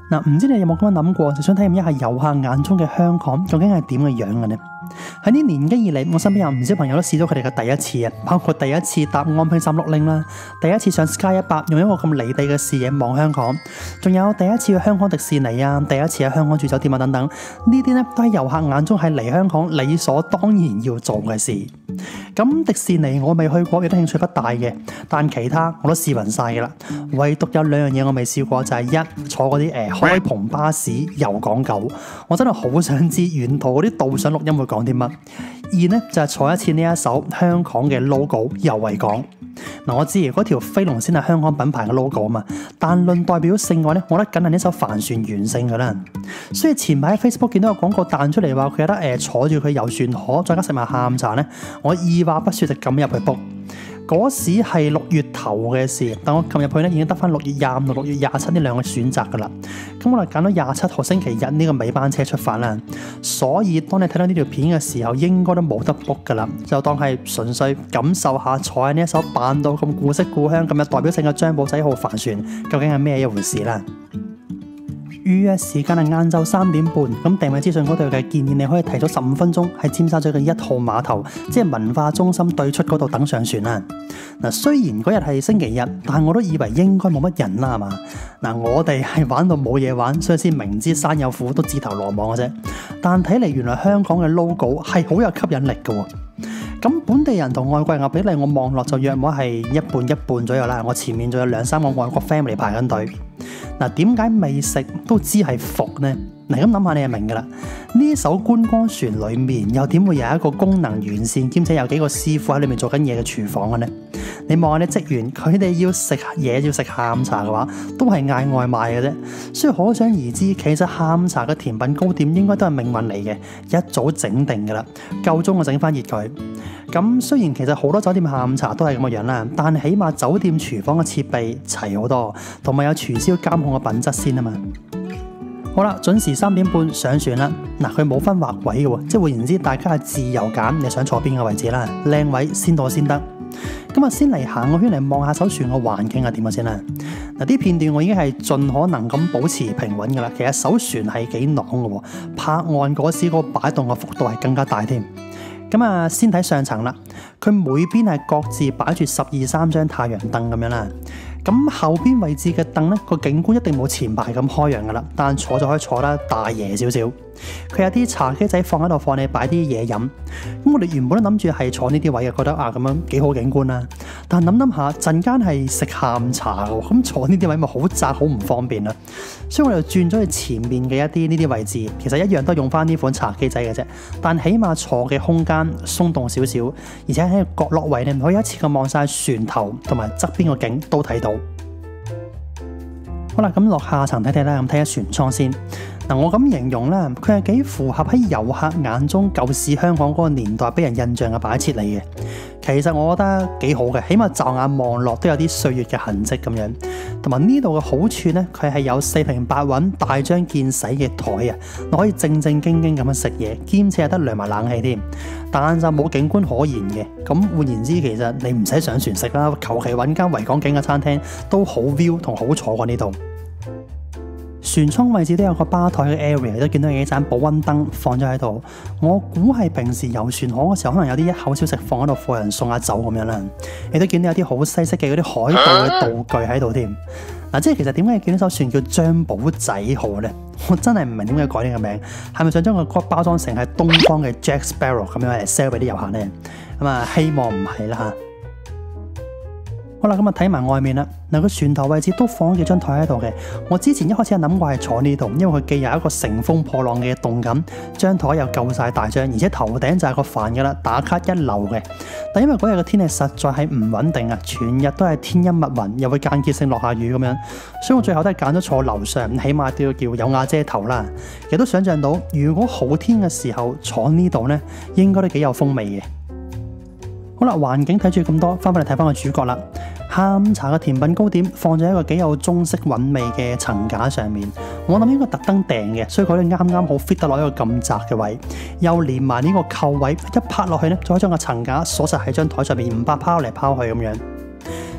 嗱，唔知你有冇咁樣諗過，就想體驗一下遊客眼中嘅香港究竟係點嘅樣嘅呢？喺呢年幾以嚟，我身邊有唔少朋友都試咗佢哋嘅第一次啊，包括第一次搭安平360啦，第一次上 Sky100 用一個咁離地嘅視野望香港，仲有第一次去香港迪士尼啊，第一次喺香港住酒店啊等等，呢啲呢都喺遊客眼中係嚟香港理所當然要做嘅事。咁迪士尼我未去過，亦都興趣不大嘅，但其他我都試勻晒㗎啦。唯獨有兩樣嘢我未試過，就係一坐嗰啲開篷巴士遊港九，我真係好想知沿途嗰啲導賞錄音會講啲乜。二呢就係坐一次呢一艘香港嘅 logo 遊維港。嗱，我知嗰條飛龍先係香港品牌嘅 logo 啊嘛，但論代表性嘅話呢，我覺得梗係呢艘帆船完勝㗎啦。所以前排喺 Facebook 見到個廣告彈出嚟話佢有得坐住佢遊船河，再加食埋下午茶呢，我二話不說就撳入去 book。嗰時係6月頭嘅事，但我撳入去呢已經得翻6月25到6月27呢兩個選擇㗎啦。咁我就揀到27號星期日呢個尾班車出發啦。所以當你睇到呢條片嘅時候，應該都冇得 book 㗎啦，就當係純粹感受下坐喺呢一艘扮到咁古色古香、咁有代表性嘅張保仔號帆船，究竟係咩一回事啦。預約時間係晏晝3點半，咁訂位資訊嗰度嘅建議你可以提早15分鐘喺尖沙咀嘅1號碼頭，即係文化中心對出嗰度等上船啦。嗱，雖然嗰日係星期日，但我都以為應該冇乜人啦，係嘛？嗱，我哋係玩到冇嘢玩，所以先明知山有虎都自投羅網嘅啫。但睇嚟原來香港嘅 logo 係好有吸引力嘅喎。咁本地人同外國人嘅比例，我望落就約莫係一半一半左右啦。我前面仲有2-3個外國 family 排緊隊。嗱，點解未食都知係伏呢？嗱，咁諗下你就明㗎啦。呢艘觀光船裡面又點會有一個功能完善兼且有幾個師傅喺裏面做緊嘢嘅廚房嘅呢？你望下啲職員，佢哋要食嘢要食下午茶嘅話，都係嗌外賣嘅啫。所以可想而知，其實下午茶嘅甜品糕點應該都係命運嚟嘅，一早整定㗎啦，夠鐘就整翻熱佢。咁雖然其實好多酒店下午茶都係咁嘅樣啦，但起碼酒店廚房嘅設備齊好多，同埋有廚師監控嘅品質先啊嘛。好啦，準時3點半上船啦。嗱，佢冇分劃位嘅喎，即係換言之，大家係自由揀你想坐邊個位置啦，靚位先到先得。咁啊，先嚟行個圈嚟望下艘船嘅環境係點嘅先啦。嗱，啲片段我已經係盡可能咁保持平穩㗎啦。其實艘船係幾啷嘅喎，泊岸嗰時個擺動嘅幅度係更加大添。咁啊，先睇上層啦，佢每邊係各自擺住12-13張太陽凳咁樣啦。咁後邊位置嘅凳呢，個景觀一定冇前排咁開揚噶啦，但坐就可以坐得大爺少少。佢有啲茶几仔放喺度，放你擺啲嘢飲。咁我哋原本都諗住係坐呢啲位嘅，覺得咁樣幾好景觀啦。但諗下陣間係食下午茶嘅，咁坐呢啲位咪好窄好唔方便啦。所以我哋轉咗去前面嘅一啲呢啲位置，其實一樣都用翻呢款茶几仔嘅啫。但起碼坐嘅空間鬆動少少，而且喺角落位你可以一次過望晒船頭同埋側邊個景都睇到。好啦，咁落下層睇睇啦，咁睇下船艙先。嗱，我咁形容啦，佢係幾符合喺遊客眼中舊時香港嗰個年代俾人印象嘅擺設嚟嘅。其實我覺得幾好嘅，起碼驟眼望落都有啲歲月嘅痕跡咁樣。同埋呢度嘅好處呢，佢係有4平8穩大張見洗嘅台啊，你可以正正經經咁樣食嘢，兼且有得涼埋冷氣添。但就冇景觀可言嘅。咁換言之，其實你唔使上船食啦，求其揾間維港景嘅餐廳都好 view 同好坐過呢度。船艙位置都有個吧台嘅 area， 都見到有幾盞保溫燈放咗喺度。我估係平時遊船河嘅時候，可能有啲一口小食放喺度，貨人送下酒咁樣啦。你都見到有啲好西式嘅嗰啲海盜嘅道具喺度添。嗱，即係其實點解見到艘船叫張保仔號呢？我真係唔明點解改呢個名，係咪想將個包裝成係東方嘅 Jack Sparrow 咁樣嚟 sell 俾啲遊客呢？咁啊，希望唔係啦嚇。好啦，咁啊睇埋外面啦。嗱，個船頭位置都放咗幾張台喺度嘅。我之前一開始係諗過係坐呢度，因為佢既有一個乘風破浪嘅動感，張台又夠晒大張，而且頭頂就係個帆噶啦，打卡一流嘅。但因為嗰日嘅天氣實在係唔穩定啊，全日都係天陰密雲，又會間歇性落下雨咁樣，所以我最後都係揀咗坐樓上，起碼都要叫有瓦遮頭啦。亦都想象到，如果好天嘅時候坐呢度呢，應該都幾有風味嘅。好啦，環境睇住咁多，翻返嚟睇翻個主角啦。下午茶嘅甜品糕點放咗一個幾有中式韻味嘅層架上面，我諗應該特登訂嘅，所以佢都啱啱好 fit 得落一個咁窄嘅位，又連埋呢個扣位，一拍落去呢，再將個層架鎖實喺張台上面，唔怕拋嚟拋去咁樣。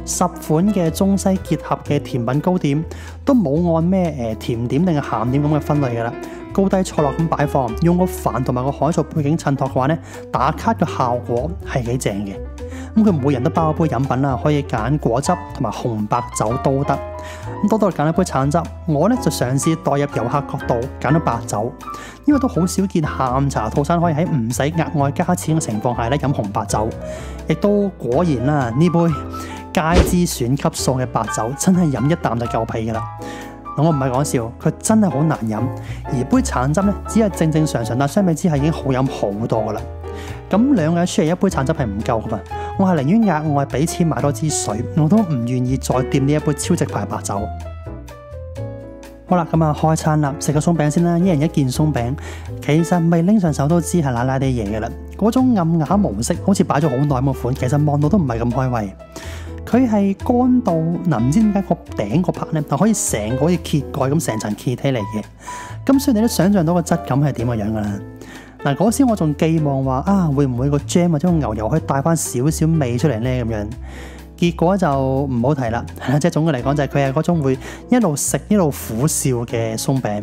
10款嘅中西結合嘅甜品糕點，都冇按咩甜點定係鹹點咁嘅分類㗎啦，高低錯落咁擺放，用個帆同埋個海做背景襯托嘅話呢，打卡嘅效果係幾正嘅。咁佢每人都包一杯飲品啦，可以揀果汁同埋紅白酒都得。咁多多揀一杯橙汁，我呢就嘗試代入遊客角度揀咗白酒，因為都好少見下午茶套餐可以喺唔使額外加錢嘅情況下咧飲紅白酒，亦都果然啦，呢杯街之選級數嘅白酒真係飲一啖就夠屁噶啦。我唔係講笑，佢真係好難飲，而杯橙汁呢，只係正正常常，但相比之下已經好飲好多噶啦。咁兩個人 share 一杯橙汁係唔夠噶嘛，我係寧願額外俾錢買多支水，我都唔願意再掂呢一杯超值牌白酒。好啦，咁啊開餐啦，食個鬆餅先啦，一人一件鬆餅。其實未拎上手都知係奶奶啲嘢嘅啦，嗰種暗啞模式，好似擺咗好耐咁嘅款，其實望到都唔係咁開胃。佢係乾到嗱，唔知點解個頂個 part 咧，就可以成個好似揭蓋咁成層揭起嚟嘅。咁所以你都想象到個質感係點嘅樣噶啦。嗱，嗰時我仲寄望話啊，會唔會個 jam 或者個牛油可以帶翻少少味出嚟咧咁樣？結果就唔好提啦。即係總嘅嚟講，就係佢係嗰種會一路食一路苦笑嘅鬆餅。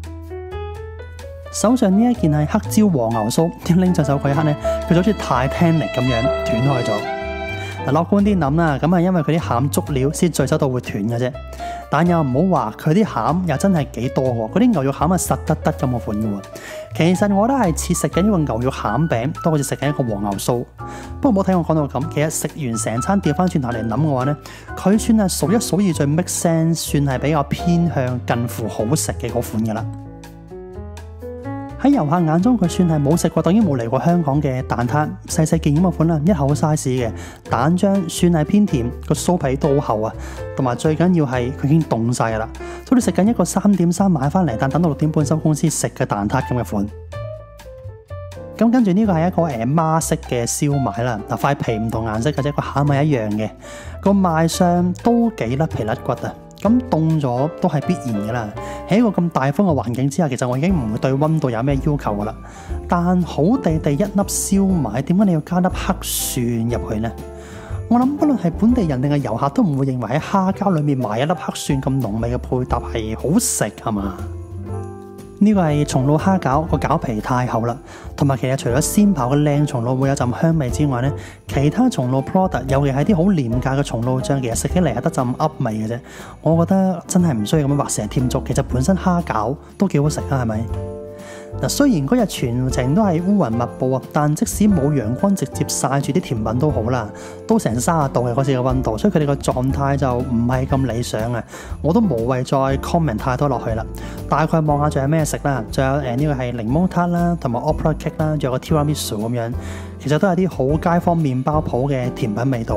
手上呢一件係黑椒黃牛酥，點拎上手嗰一刻咧，佢就好似 Titanic 咁樣斷開咗。嗱，樂觀啲諗啦，咁係因為佢啲餡足料先聚收到會斷嘅啫。但又唔好話佢啲餡又真係幾多喎，嗰啲牛肉餡係實得得咁個款嘅喎。其實我覺得係似食緊呢個牛肉餡餅，多過似食緊一個黃牛酥。不過唔好睇我講到咁，其實食完成餐掉翻轉頭嚟諗嘅話呢，佢算係數一數二最 make sense，算係比較偏向近乎好食嘅嗰款嘅啦。喺遊客眼中，佢算係冇食過，等於冇嚟過香港嘅蛋撻，細細件咁嘅款啦，一口 size 嘅蛋漿算係偏甜，個酥皮都好厚啊，同埋最緊要係佢已經凍晒噶啦，好似食緊一個3.3買翻嚟，但等到6點半收公司食嘅蛋撻咁嘅款。咁跟住呢個係一個孖式嘅燒賣啦，嗱，塊皮唔同顏色嘅啫，個餡係一樣嘅，個賣相都幾甩皮甩骨啊。咁凍咗都係必然嘅啦。喺一個咁大風嘅環境之下，其實我已經唔會對溫度有咩要求噶啦。但好地地一粒燒賣，點解你要加粒黑蒜入去呢？我諗不論係本地人定係遊客都唔會認為喺蝦膠裏面埋一粒黑蒜咁濃味嘅配搭係好食係嘛？呢個係松露蝦餃，個餃皮太厚啦，同埋其實除咗鮮刨嘅靚松露會有陣香味之外呢，其他松露 product，尤其係啲好廉價嘅松露醬，其實食起嚟係得陣噏味嘅啫。我覺得真係唔需要咁樣畫蛇添足，其實本身蝦餃都幾好食啊，係咪？嗱，雖然嗰日全程都係烏雲密布啊，但即使冇陽光直接曬住啲甜品都好啦，都成30度嘅嗰次嘅溫度，所以佢哋個狀態就唔係咁理想啊。我都無謂再 comment 太多落去啦。大概望下仲有咩食啦，仲有呢個係檸檬塔啦，同埋 opera cake 啦，仲有個 tiramisu 咁樣，其實都係啲好街坊麵包鋪嘅甜品味道。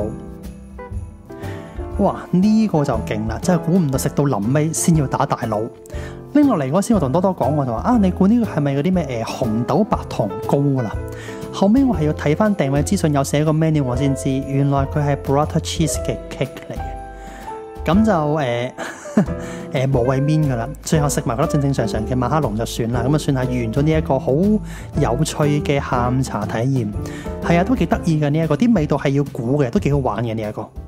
哇！呢個就勁啦，真係估唔到食到臨尾先要打大佬。拎落嚟嗰時，我同多多講，我就話啊，你估呢個係咪嗰啲咩紅豆白糖糕啦？後尾我係要睇翻訂位資訊，有寫個 menu 我先知，原來佢係 burrata cheese 嘅 cake 嚟嘅。咁就無謂面噶啦，最後食埋嗰粒正正常常嘅馬卡龍就算啦。咁啊算係完咗呢一個好有趣嘅下午茶體驗。係啊，都幾得意嘅呢一個，啲味道係要估嘅，都幾好玩嘅呢一個。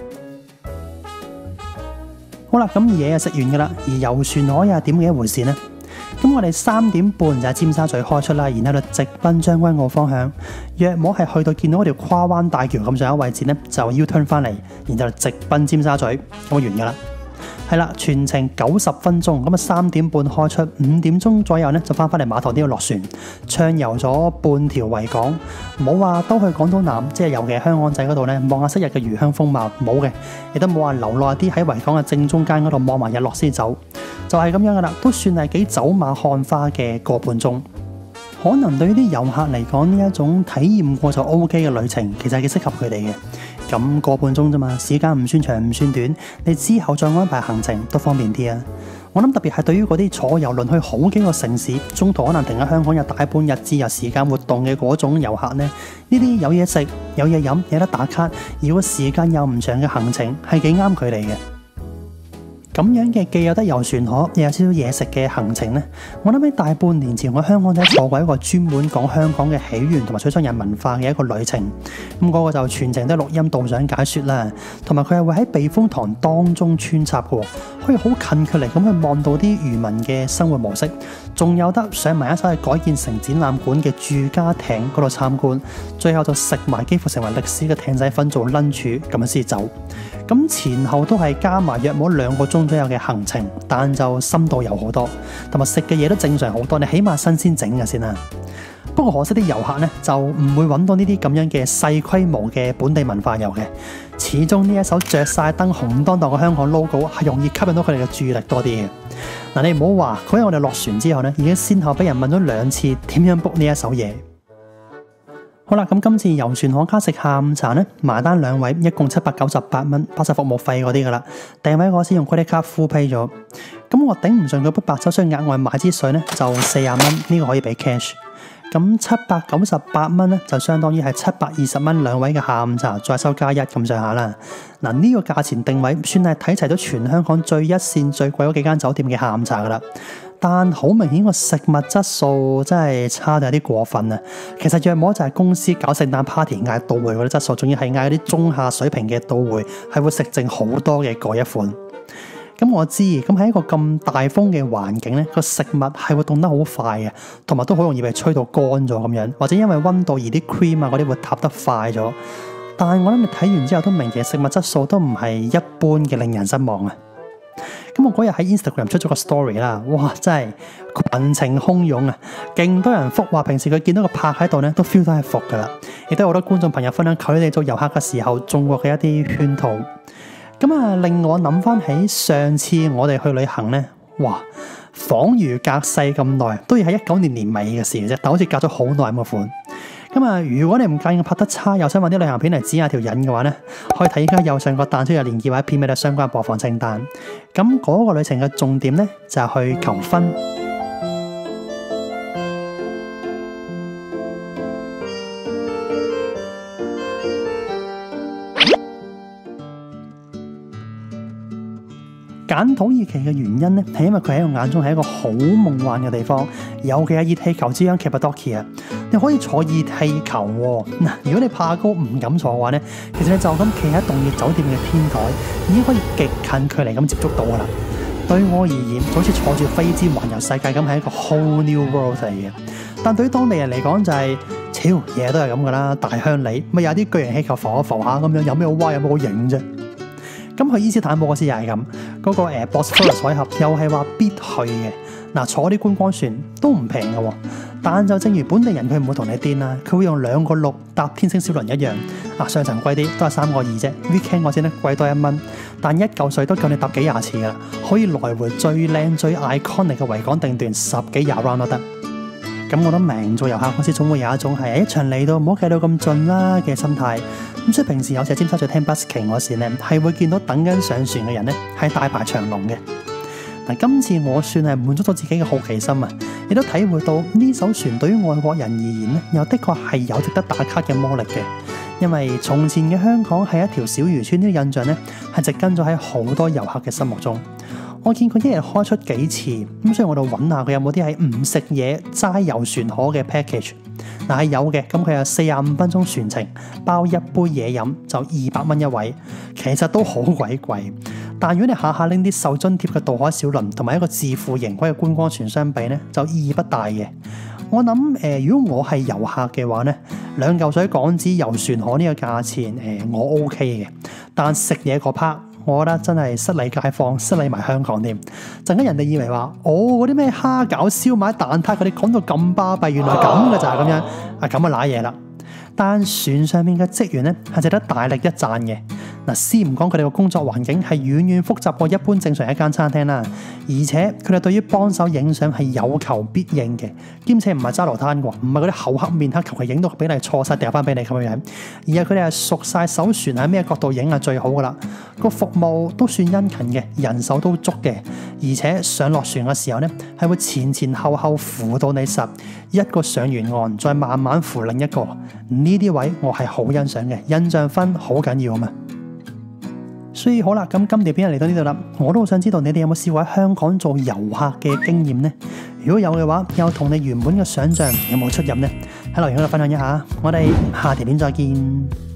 好啦，咁嘢就食完噶啦，而遊船河又係點嘅一回事呢？咁我哋3點半就喺尖沙咀開出啦，然後就直奔將軍澳方向，約摸係去到見到嗰條跨灣大橋咁上下位置呢，就 U-turn 翻嚟，然後就直奔尖沙咀，咁完噶啦。係啦，全程90分鐘，咁啊3點半開出，5點鐘左右呢就翻嚟碼頭呢度落船，暢遊咗半條維港，冇話都去港島南，即係尤其香港仔嗰度呢望下昔日嘅魚香風貌，冇嘅，亦都冇話留落啲喺維港嘅正中間嗰度望埋日落先走，就係咁樣噶啦，都算係幾走馬看花嘅個半鐘。可能對於啲遊客嚟講，呢一種體驗過就 OK 嘅旅程，其實係幾適合佢哋嘅。咁個半鐘啫嘛，時間唔算長唔算短，你之後再安排行程都方便啲啊！我諗特別係對於嗰啲坐郵輪去好幾個城市，中途可能停喺香港有大半日自由時間活動嘅嗰種遊客呢，呢啲有嘢食、有嘢飲、有得打卡，而個時間又唔長嘅行程係幾啱佢哋嘅。 咁樣嘅既有得遊船河，又有少少嘢食嘅行程呢，我諗起大半年前我香港仔坐過一個專門講香港嘅起源同埋水上人文化嘅一個旅程。咁嗰個就全程都錄音導賞解說啦，同埋佢係會喺避風塘當中穿插嘅，可以好近距離咁去望到啲漁民嘅生活模式，仲有得上埋一艘係改建成展覽館嘅住家艇嗰度參觀，最後就食埋幾乎成為歷史嘅艇仔粉做 lunch 咁樣先走。咁前後都係加埋約莫2個鐘左右嘅行程，但就深度有好多，同埋食嘅嘢都正常好多，你起碼新鮮整嘅先啦。不過可惜啲遊客呢就唔會揾到呢啲咁樣嘅細規模嘅本地文化遊嘅，始終呢一艘着晒燈紅當當嘅香港 logo 係容易吸引到佢哋嘅注意力多啲嘅。嗱，你唔好話嗰日我哋落船之後呢，已經先後俾人問咗2次點樣 book 呢一艘嘢。好啦，咁今次遊船河加食下午茶呢，埋單2位，一共798蚊，包晒服務費嗰啲噶啦。訂位我先用 credit card full pay 咗，咁我頂唔順佢杯白酒，所以額外買支水呢就40蚊，呢個可以俾 cash。咁798蚊呢就相當於係720蚊2位嘅下午茶，再收加1咁上下啦。嗱，呢個價錢定位算係睇齊咗全香港最一線最貴嗰幾間酒店嘅下午茶噶啦。但好明顯個食物質素真係差到有啲過分啊！其實約莫就係公司搞聖誕 party 嗌到會嗰啲質素，仲要係嗌啲中下水平嘅到會，係會食剩好多嘅嗰一款。咁我知，咁喺一個咁大風嘅環境咧，個食物係會凍得好快嘅，同埋都好容易被吹到乾咗咁樣，或者因為溫度而啲 cream 啊嗰啲會塌得快咗。但係我諗你睇完之後都明，其實食物質素都唔係一般嘅，令人失望啊！咁我嗰日喺 Instagram 出咗個 story 啦，哇，真係群情洶湧啊，勁多人覆話平時佢見到個泊喺度咧，都 feel 到係伏噶啦，亦都有好多觀眾朋友分享佢哋做遊客嘅時候中過嘅一啲圈套。咁啊，令我諗翻起上次我哋去旅行咧，哇，恍如隔世咁耐，都要喺19年年尾嘅事嘅啫，但好似隔咗好耐咁嘅款。咁啊，如果你唔介意我拍得差，又想揾啲旅行片嚟指下條癮嘅話呢，可以睇而家右上角彈出嘅連結或者片尾嘅相關播放清單。咁嗰個旅程嘅重點呢，就係去求婚。揀土耳其嘅原因呢，係因為佢喺我眼中係一個好夢幻嘅地方，尤其係熱氣球之鄉 Cappadocia，你可以坐熱氣球喎。嗱，如果你怕高唔敢坐嘅話呢，其實你就咁企喺洞穴酒店嘅天台，已經可以極近距離咁接觸到噶啦。對我而言，就好似坐住飛機環遊世界咁，係一個 whole new world 嚟嘅。但對於當地人嚟講就係，嘢都係咁噶啦，大鄉里咪有啲巨型氣球浮一浮下咁樣，有咩好歪，有咩好影啫？咁去伊斯坦布嗰時又係咁，嗰個Bosphorus海峽又係話必去嘅。嗱，坐啲觀光船都唔平嘅喎，但就正如本地人佢唔會同你癲啦，佢會用2個6搭天星小輪一樣。上層貴啲都係3個2啫 ，weekend 我先咧貴多1蚊，但一嚿水都夠你搭幾廿次噶啦，可以來回最靚最 iconic 嘅維港定段10幾廿 round 都得。咁我都明做遊客嗰時總會有一種係一場嚟到唔好計到咁盡啦嘅心態。咁所以平時有時喺尖沙咀聽 busking 嗰時咧，係會見到等緊上船嘅人咧係大排長龍嘅。嗱，今次我算係滿足咗自己嘅好奇心啊，亦都體會到呢艘船對於外國人而言咧，又的確係有值得打卡嘅魔力嘅。因為從前嘅香港係一條小漁村，呢個印象咧係植根咗喺好多遊客嘅心目中。我見佢一日開出幾次，咁所以我度揾下佢有冇啲係唔食嘢齋遊船河嘅 package。嗱，係有嘅，咁佢有45分鐘船程，包一杯嘢飲就200蚊一位，其實都好鬼貴。但如果你下下拎啲受津貼嘅渡海小輪同埋一個自負盈虧嘅觀光船相比呢，就意義不大嘅。我諗如果我係遊客嘅話呢，2嚿水港紙遊船河呢個價錢我 OK 嘅，但食嘢嗰 part。我覺得真係失禮街坊，失禮埋香港添。陣間人哋以為話，嗰啲咩蝦餃、燒賣、蛋撻，佢哋講到咁巴閉，原來咁嘅就係咁樣，咁啊瀨嘢啦。但船上面嘅職員咧係值得大力一讚嘅。嗱，先唔講佢哋個工作環境係遠遠複雜過一般正常一間餐廳啦，而且佢哋對於幫手影相係有求必應嘅，兼且唔係揸流灘喎，唔係嗰啲厚黑面黑求其影到比例錯晒掉翻俾你咁樣，而係佢哋係熟晒艘船喺咩角度影係最好噶啦。個服務都算殷勤嘅，人手都足嘅，而且上落船嘅時候呢係會前前後後扶到你實，一個上完岸再慢慢扶另一個。呢啲位我係好欣賞嘅，印象分好緊要啊嘛。 所以好啦，咁今條片就嚟到呢度啦。我都好想知道你哋有冇試過喺香港做遊客嘅經驗呢？如果有嘅話，又同你原本嘅想象有冇出入呢？喺留言嗰度分享一下。我哋下條片再見。